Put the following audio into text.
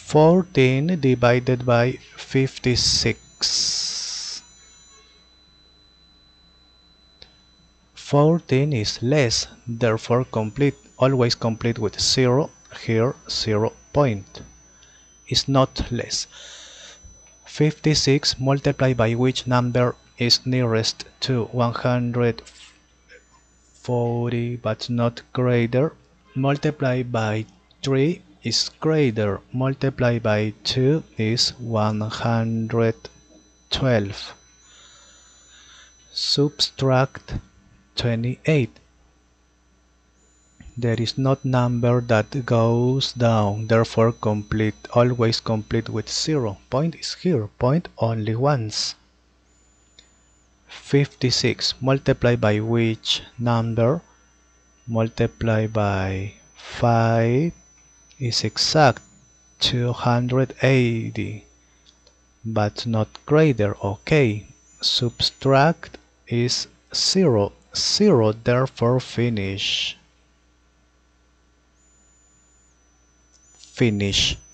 14 divided by 56. 14 is less, therefore complete, always complete with 0, here 0 point. Is not less. 56 multiplied by which number is nearest to 140 but not greater, multiplied by 3 is greater, multiplied by 2 is 112. Subtract 28. There is not number that goes down, therefore complete, always complete with 0. Point is here, point only once. 56 multiplied by which number? Multiplied by 5 is exact, 280, but not greater, okay. Subtract is 0, 0, therefore finish. Finish.